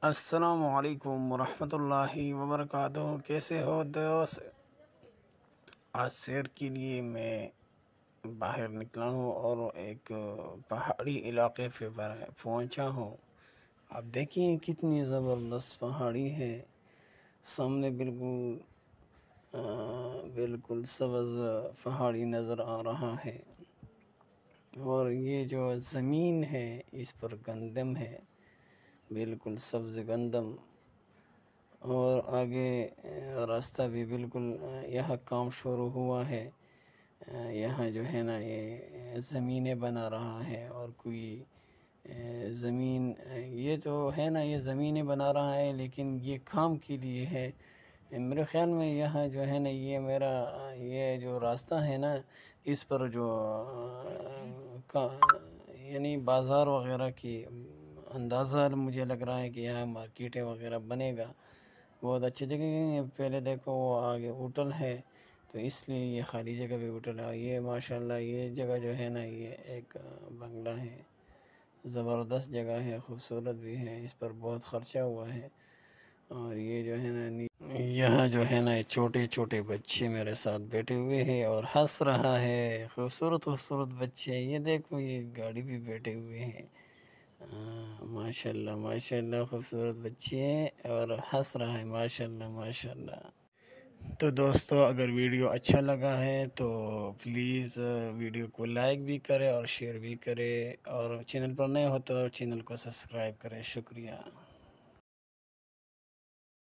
अस्सलामुअलैकुम वरहमतुल्लाहि वबरकातुहू। कैसे हो दोस्त? आज सैर के लिए मैं बाहर निकला हूँ और एक पहाड़ी इलाके पे पहुँचा हूँ। आप देखिए कितनी ज़बरदस्त पहाड़ी है। सामने बिल्कुल सब्ज़ पहाड़ी नज़र आ रहा है और ये जो ज़मीन है इस पर गंदम है, बिल्कुल सब्ज़ गंदम। और आगे रास्ता भी बिल्कुल यहाँ काम शुरू हुआ है। यहाँ जो है ना ये ज़मीनें बना रहा है और कोई ज़मीन ये जो है ना ये ज़मीनें बना रहा है, लेकिन ये काम के लिए है। मेरे ख़्याल में यहाँ जो है ना ये मेरा ये जो रास्ता है ना इस पर जो यानी बाज़ार वग़ैरह की अंदाज़ा मुझे लग रहा है कि यहाँ मार्केटें वग़ैरह बनेगा। बहुत अच्छी जगह है। पहले देखो वो आगे होटल है तो इसलिए ये खाली जगह पे होटल है। ये माशाल्लाह ये जगह जो है ना ये एक बंगला है, ज़बरदस्त जगह है, खूबसूरत भी है। इस पर बहुत ख़र्चा हुआ है। और ये जो है ना यहाँ जो है ना छोटे छोटे बच्चे मेरे साथ बैठे हुए हैं और हंस रहा है। खूबसूरत खूबसूरत बच्चे, ये देखो ये गाड़ी भी बैठे हुए हैं। माशाल्लाह माशाल्लाह खूबसूरत बच्चे हैं और हंस रहा है। माशाल्लाह माशाल्लाह। तो दोस्तों अगर वीडियो अच्छा लगा है तो प्लीज़ वीडियो को लाइक भी करें और शेयर भी करें, और चैनल पर नए हो तो चैनल को सब्सक्राइब करें। शुक्रिया।